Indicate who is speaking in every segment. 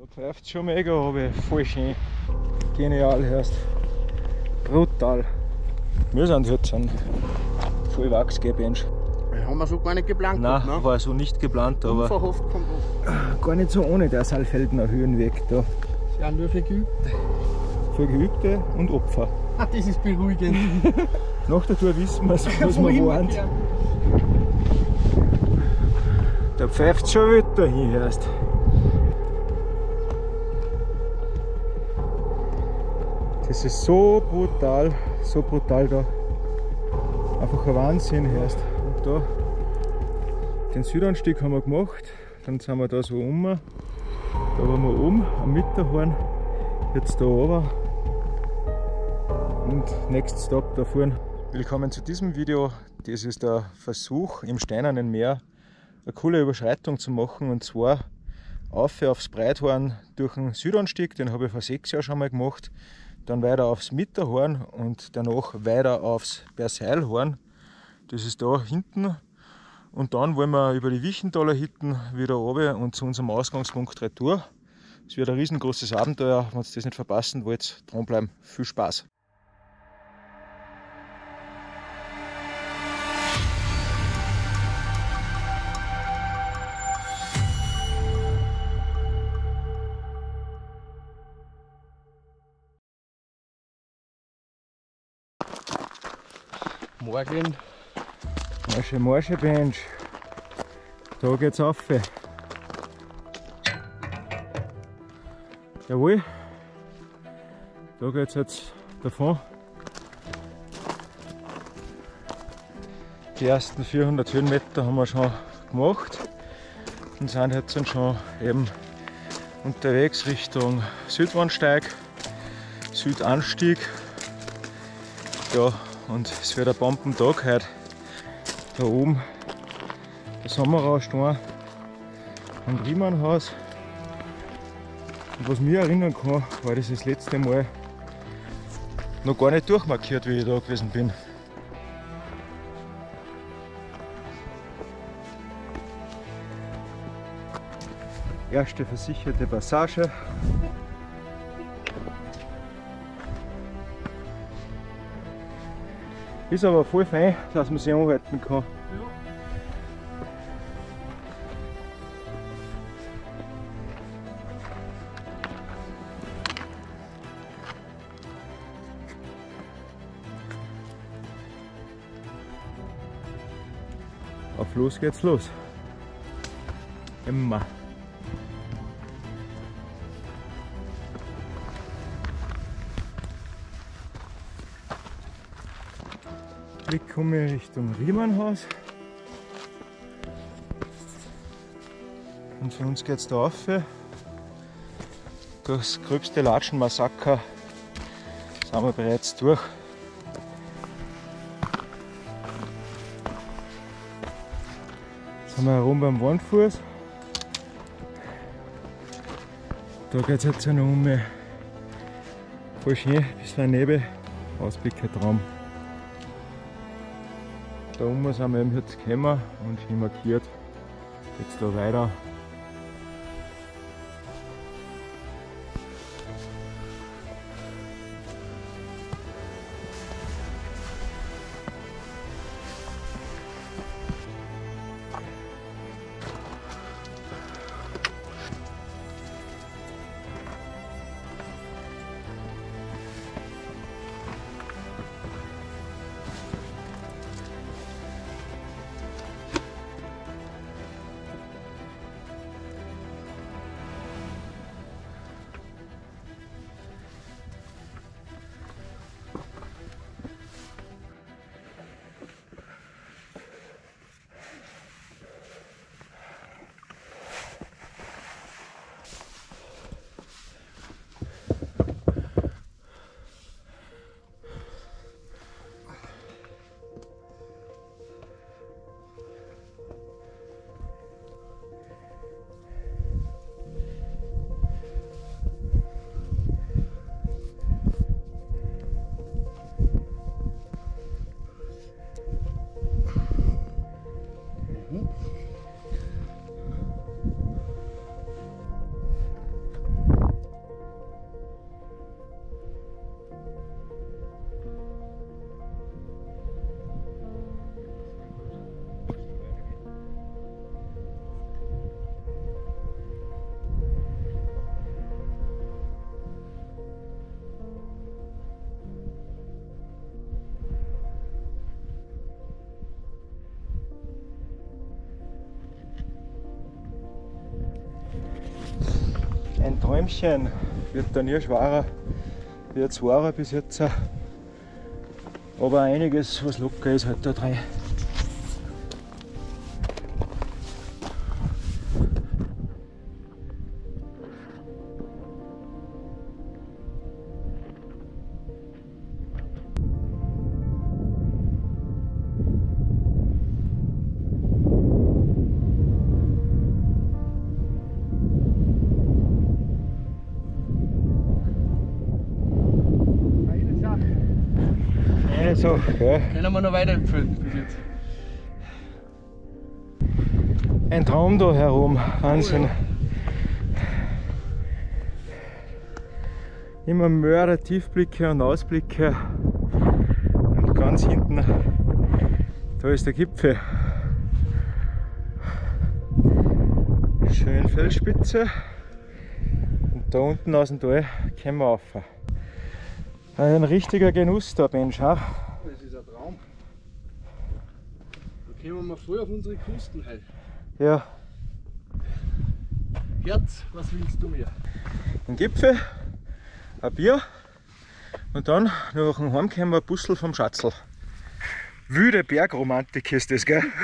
Speaker 1: Da pfeift es schon mega, aber voll schön. Genial, hörst. Brutal. Wir sind jetzt ein voll Wachsgebench.
Speaker 2: Haben wir so gar nicht geplant.
Speaker 1: Nein,
Speaker 2: ne?
Speaker 1: war so nicht geplant, aber
Speaker 2: Unverhofft kommt was.
Speaker 1: gar nicht so ohne der Saalfeldner Höhenweg da.
Speaker 2: Ja, nur für Geübte.
Speaker 1: Für Geübte und Opfer.
Speaker 2: Ah, das ist beruhigend.
Speaker 1: Nach der Tour wissen wir, was
Speaker 2: Wo
Speaker 1: wir
Speaker 2: immer
Speaker 1: waren.
Speaker 2: gern.
Speaker 1: Da pfeift es schon wieder hin, hörst. Das ist so brutal da. Einfach ein Wahnsinn, hörst. Und da, den Südanstieg haben wir gemacht, dann sind wir da so um. Da waren wir oben am Mitterhorn, jetzt da runter und next stop da vorne. Willkommen zu diesem Video. Das ist der Versuch, im Steinernen Meer eine coole Überschreitung zu machen, und zwar aufs Breithorn durch den Südanstieg, den habe ich vor 6 Jahren schon mal gemacht, dann weiter aufs Mitterhorn und danach weiter aufs Perseilhorn, das ist da hinten, und dann wollen wir über die Wichenthaler Hütten wieder runter und zu unserem Ausgangspunkt retour. Es wird ein riesengroßes Abenteuer, wenn ihr das nicht verpassen wollt, dranbleiben. Viel Spaß!
Speaker 2: Morgen.
Speaker 1: Marsche Bench. Da geht's rauf. Jawohl. Da geht's jetzt davon. Die ersten 400 Höhenmeter haben wir schon gemacht und sind jetzt dann schon eben unterwegs Richtung Südwandsteig, Südanstieg. Ja, und es wird ein Bombentag heute. Da oben der Sommerrauschstein am Riemannhaus. Und was mich erinnern kann, war das letzte Mal noch gar nicht durchmarkiert, wie ich da gewesen bin. Erste versicherte Passage. Ist aber voll fein, dass man sich anhalten kann. Auf los geht's los. Immer. Ich komme Richtung Riemannhaus. Und für uns geht es da rauf. Das gröbste Latschenmassaker sind wir bereits durch. Jetzt sind wir herum beim Wandfuß. Da geht es jetzt noch um. Voll schön, ein bisschen Nebel, Ausblick ein Traum. Da oben sind wir eben jetzt gekommen und hier markiert. Jetzt da weiter. Ein Träumchen wird dann nie schwerer wie ein Zwarer bis jetzt. Aber einiges, was locker ist, halt da drin. So, ja.
Speaker 2: Können wir noch weiterempfehlen bis jetzt.
Speaker 1: Ein Traum da herum, Wahnsinn.
Speaker 2: Oh, ja.
Speaker 1: Immer mehrere Tiefblicke und Ausblicke. Und ganz hinten, da ist der Gipfel. Schön Felsspitze. Und da unten aus dem Tal kommen wir rauf. Ein richtiger Genuss da, Mensch.
Speaker 2: Das ist ein Traum. Da kommen wir voll auf unsere Kosten heute.
Speaker 1: Ja,
Speaker 2: Herz, was willst du mehr?
Speaker 1: ein Gipfel, ein Bier und dann nach dem Heimkommen ein Bussel vom Schatzl. Wilde Bergromantik ist das, gell?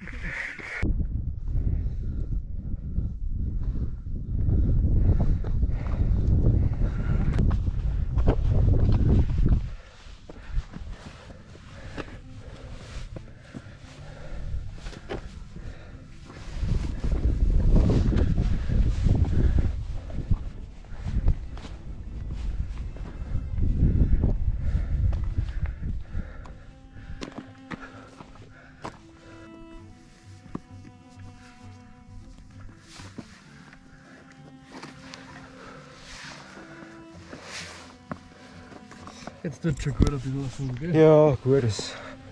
Speaker 2: Jetzt tut schon gut ein bisschen was tun, gell?
Speaker 1: Ja, gutes.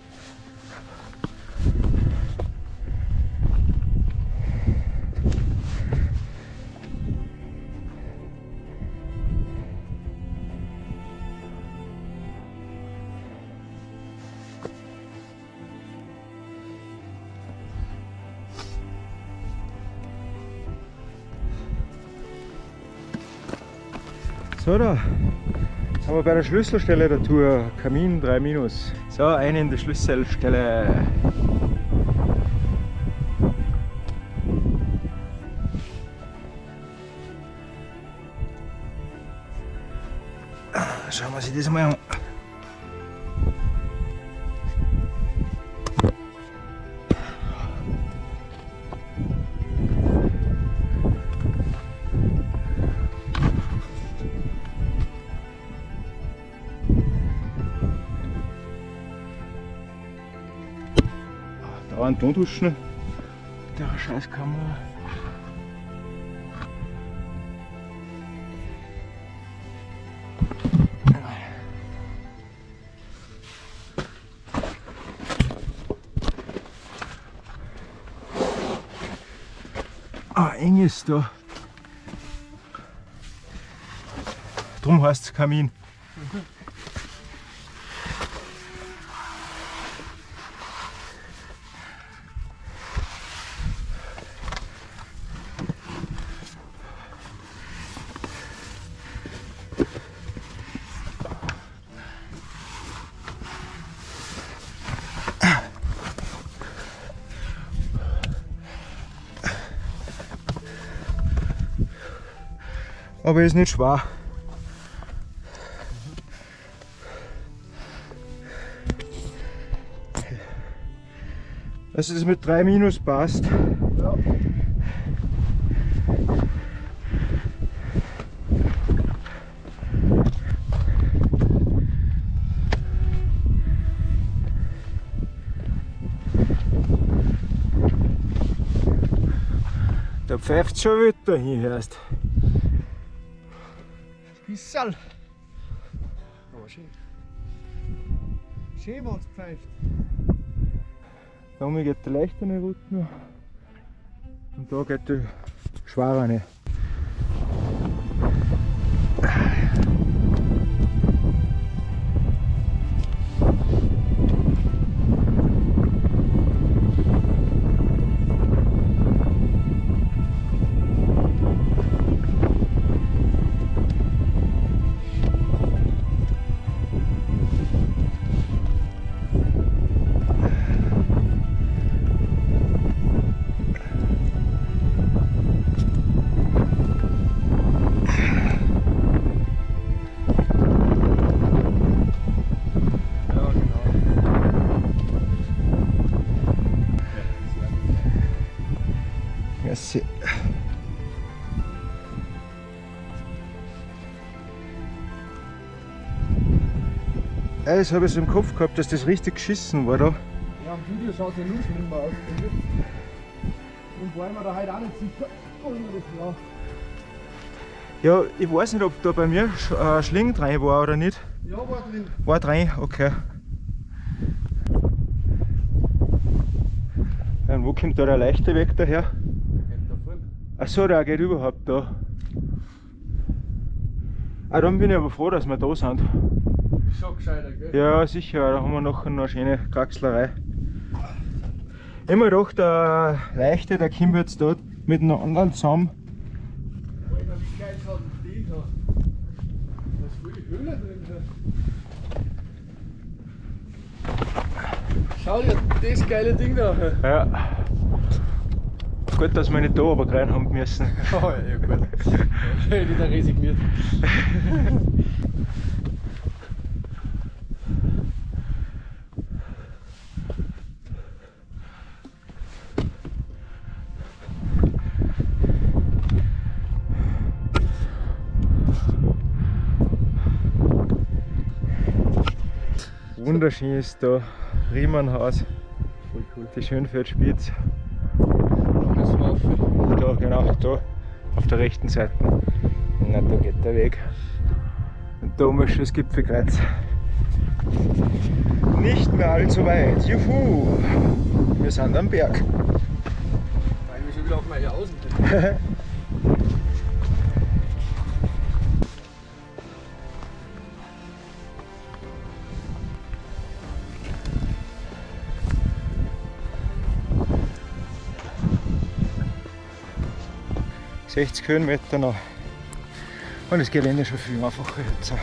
Speaker 1: So, da haben wir bei der Schlüsselstelle der Tour, Kamin 3-. So, eine in der Schlüsselstelle. Schauen wir sich das mal an. Da ein Tonduschen. Der Scheißkamera. Eng ist da. Drum heißt es Kamin. Aber ist nicht schwer. Dass es mit 3- passt.
Speaker 2: Ja.
Speaker 1: Da pfeift schon wieder hinhörst.
Speaker 2: Bissal. Aber schön. Schön, wenn es pfeift.
Speaker 1: Da oben geht der leichtere Route noch. Und da geht der schwerere. Das habe ich so im Kopf gehabt, dass das richtig geschissen war da.
Speaker 2: Ja, im Video schaut es ja nur schlimmer aus. Und wollen wir da heute auch nicht sicher, ob das war.
Speaker 1: Ja, ich weiß nicht, ob da bei mir Schling rein war oder nicht.
Speaker 2: Ja, war drin.
Speaker 1: War rein, okay. Und wo kommt da der leichte Weg daher?
Speaker 2: Geht da vorne.
Speaker 1: Achso, der geht überhaupt da. Ah, dann bin ich aber froh, dass wir da sind.
Speaker 2: Schon gescheiter, gell?
Speaker 1: Ja, sicher, da haben wir nachher noch eine schöne Kraxlerei. Ich hab mir gedacht, der leichte, der kommt jetzt da mit einem anderen zusammen.
Speaker 2: Alter, wie geil schaut denn das da? Da ist voll die Höhle drin. Schau dir das geile Ding da an.
Speaker 1: Ja. Gut, dass wir nicht da aber rein haben müssen.
Speaker 2: Oh ja, gut. Ich hätte da resigniert.
Speaker 1: Wunderschön ist da Riemannhaus,
Speaker 2: Voll cool.
Speaker 1: die Schönfeldspitze.
Speaker 2: Das war für
Speaker 1: Da, genau, da auf der rechten Seite. Na, da geht der Weg. Und da oben ist schon das Gipfelkreuz. Nicht mehr allzu weit. Juhu! Wir sind am Berg.
Speaker 2: weil wir schon wieder auf meine Außen sind.
Speaker 1: 60 Höhenmeter noch. Und das Gelände ist schon viel einfacher jetzt.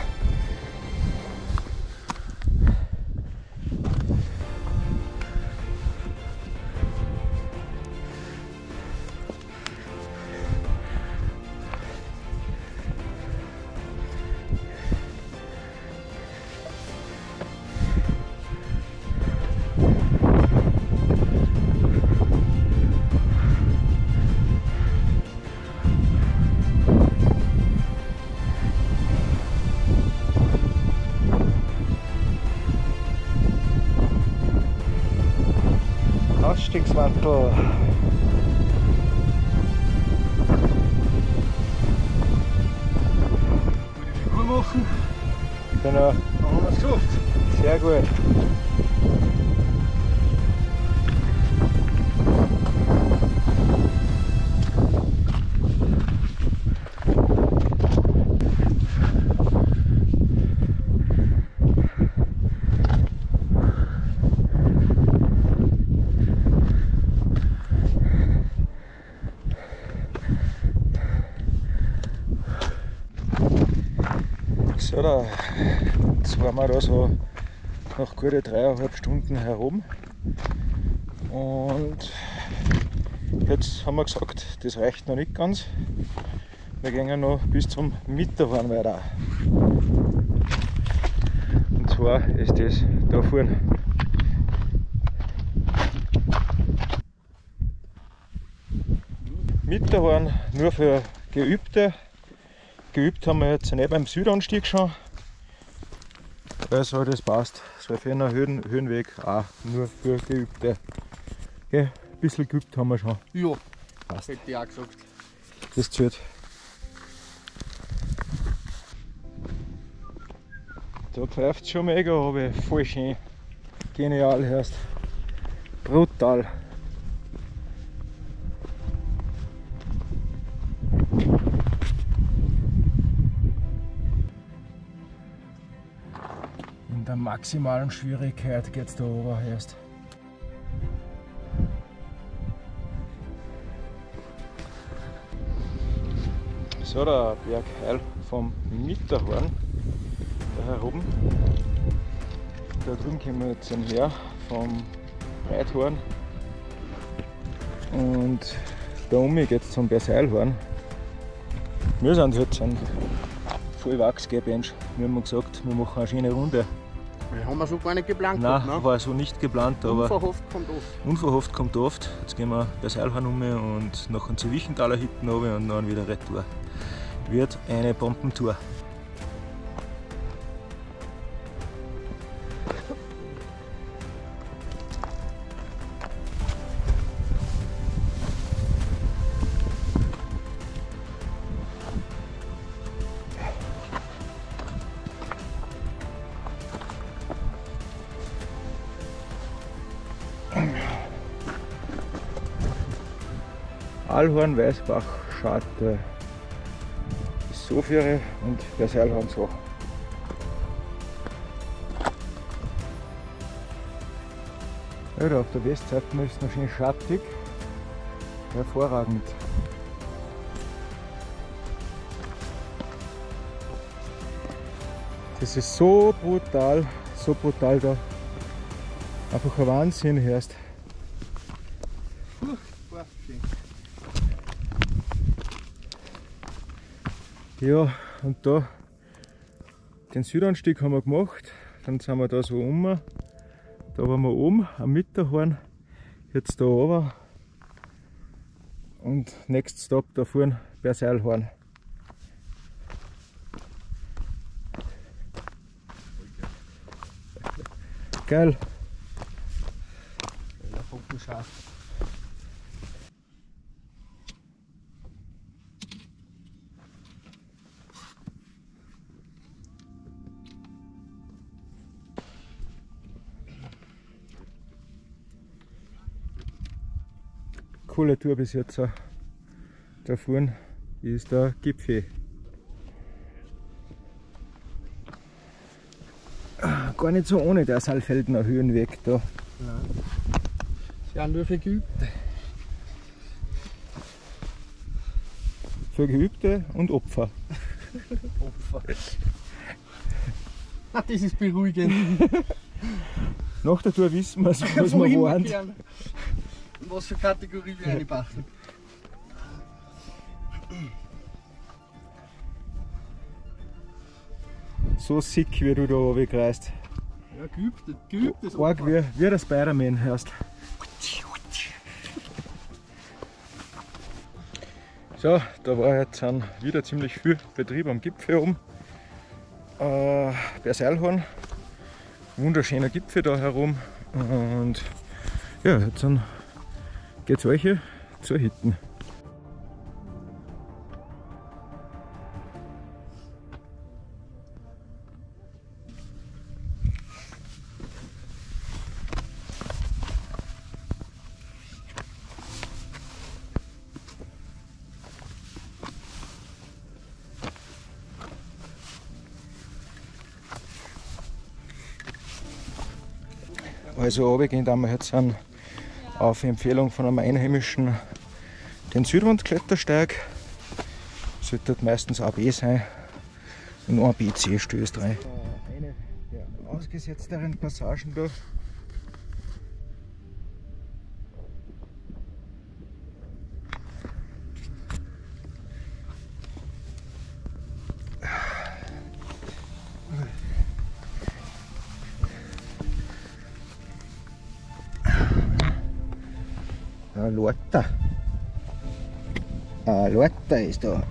Speaker 1: Ausstiegsmantel.
Speaker 2: Gute Figur machen.
Speaker 1: Genau,
Speaker 2: Dann haben wir es geschafft.
Speaker 1: sehr gut. So, jetzt waren wir da so nach gute 3,5 Stunden herum und jetzt haben wir gesagt, das reicht noch nicht ganz. Wir gehen noch bis zum Mitterhorn weiter. Und zwar ist das da vorne. Mitterhorn nur für Geübte. Geübt haben wir jetzt nicht beim Südanstieg schon. Also das passt. So für einen Höhenweg auch nur für Geübte. Okay, ein bisschen geübt haben wir schon.
Speaker 2: Ja,
Speaker 1: Passt.
Speaker 2: hätte ich auch gesagt.
Speaker 1: Das zählt. Da pfeift es schon mega, aber voll schön. Genial hörst. Brutal. In der maximalen Schwierigkeit geht es da oben erst. So, der Bergheil vom Mitterhorn, da heroben. Da drüben kommen wir jetzt her vom Breithorn. Und da oben geht es zum Berseilhorn. Wir sind jetzt ein Vollwachs-Bench. Wir haben gesagt, wir machen eine schöne Runde.
Speaker 2: Wir haben so gar nicht geplant
Speaker 1: Nein,
Speaker 2: gehabt, ne?
Speaker 1: war so nicht geplant, aber
Speaker 2: Unverhofft kommt oft.
Speaker 1: unverhofft kommt oft. Jetzt gehen wir Berseilhorn um und nachher zu Wichenthaler Hütten runter und dann wieder retour. Wird eine Bombentour. Aalhorn-Weißbach-Scharte. Sofiere und Perseilhorn-Sachen. Ja, da auf der Westseite ist es noch schön schattig. Hervorragend. Das ist so brutal da. Einfach ein Wahnsinn, hörst. Ja, und da den Südanstieg haben wir gemacht. Dann sind wir da so da waren wir oben am Mitterhorn, jetzt da runter und next stop da vorne Perseilhorn. Geil. Coole Tour bis jetzt. Da vorne ist der Gipfel. Gar nicht so ohne der Saalfeldner Höhenweg da.
Speaker 2: Nein. Sie haben nur für Geübte.
Speaker 1: Für Geübte und Opfer.
Speaker 2: Opfer. Ah, das ist beruhigend.
Speaker 1: Nach der Tour wissen wir, was wir waren.
Speaker 2: Was für Kategorie wir reinpassen.
Speaker 1: So sick wie du da runterkreist.
Speaker 2: Ja, geübtes
Speaker 1: Arg wie das Spider-Man hörst. So, da war jetzt wieder ziemlich viel Betrieb am Gipfel oben. Perseilhorn. Wunderschöner Gipfel da herum. Und ja, jetzt geht es euch zur Hütten. Also runtergehen wir jetzt auf Empfehlung von einem Einheimischen den Südwandklettersteig. Sollte meistens A, B sein. Und ein B, C stößt rein. Eine der ausgesetzteren Passagen da. Lorta. Lorta ist da.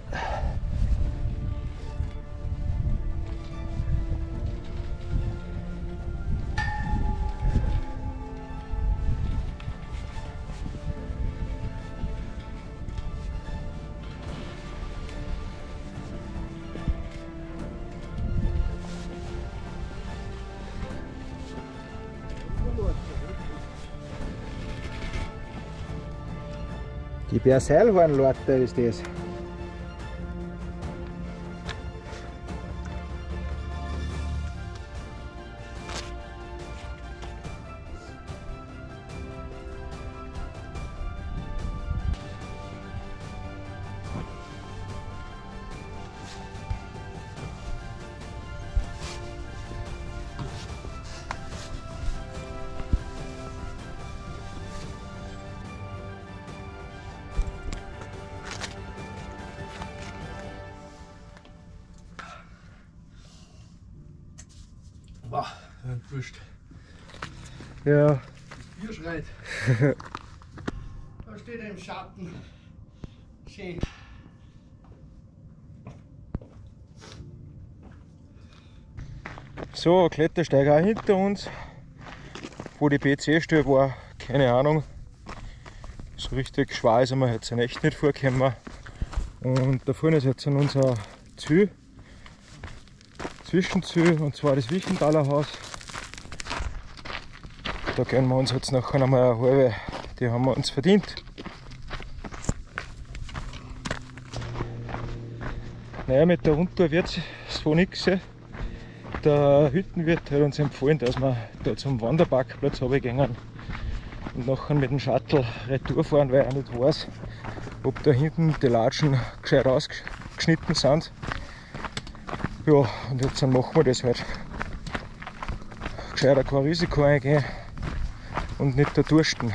Speaker 1: Die Perseilhorn-Lorte ist das.
Speaker 2: Boah, wurscht.
Speaker 1: Ja.
Speaker 2: Das Bier schreit. Da steht er im Schatten. Schön.
Speaker 1: So, ein Klettersteig auch hinter uns. Wo die PC-Stelle war, keine Ahnung. So richtig schwer ist mir jetzt echt nicht vorgekommen. Und da vorne ist jetzt unser Ziel. Zwischenziel, und zwar das Wichenthaler Haus. Da gönnen wir uns jetzt nachher einmal eine halbe, die haben wir uns verdient. Naja, mit der Rundtour wird es so nichts. Der Hüttenwirt hat uns empfohlen, dass wir da zum Wanderparkplatz runtergehen und nachher mit dem Shuttle retour fahren, weil er nicht weiß, ob da hinten die Latschen gescheit ausgeschnitten sind. Ja, und jetzt machen wir das halt. Gescheiter kein Risiko eingehen und nicht da dursten.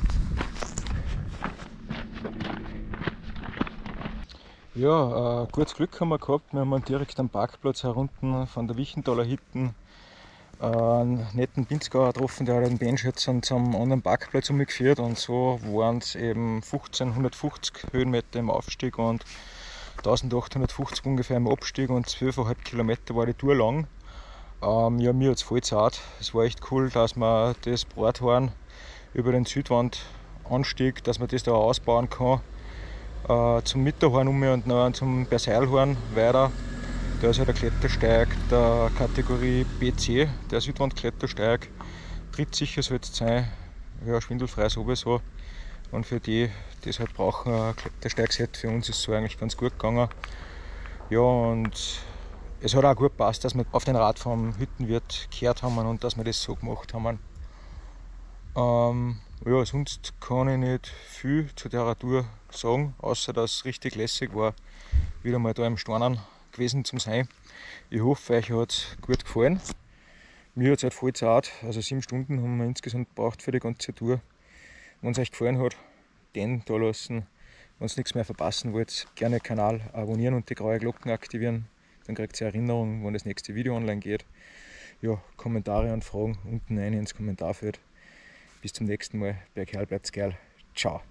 Speaker 1: Ja, gutes Glück haben wir gehabt. Wir haben direkt am Parkplatz herunten von der Wichenthaler Hütten einen netten Pinzgauer getroffen, der hat den Bench jetzt zum anderen Parkplatz umgeführt, und so waren es eben 1550 Höhenmeter im Aufstieg und 1850 ungefähr im Abstieg, und 12,5 Kilometer war die Tour lang. Ja, mir hat es voll zart. Es war echt cool, dass wir das Brathorn über den Südwandanstieg, dass man das da ausbauen kann. Zum Mitterhorn um und dann zum Perseilhorn weiter. Da ist halt der Klettersteig der Kategorie BC, der Südwandklettersteig. Trittsicher soll es sein, ja, schwindelfrei sowieso. Und für die, die es halt brauchen, ein Klettersteigset, für uns ist es so eigentlich ganz gut gegangen. Ja, und es hat auch gut gepasst, dass wir auf den Rat vom Hüttenwirt gehört haben und dass wir das so gemacht haben. Ja, sonst kann ich nicht viel zu der Tour sagen, außer dass es richtig lässig war, wieder mal da im Stornen gewesen zu sein. Ich hoffe, euch hat es gut gefallen. Mir hat es halt voll zart, also 7 Stunden haben wir insgesamt gebraucht für die ganze Tour. Wenn es euch gefallen hat, den da lassen. Wenn ihr nichts mehr verpassen wollt, gerne den Kanal abonnieren und die graue Glocken aktivieren. Dann kriegt ihr Erinnerung, wann das nächste Video online geht. Ja, Kommentare und Fragen unten rein ins Kommentarfeld. Bis zum nächsten Mal. Bei Kerl bleibt's geil. Ciao.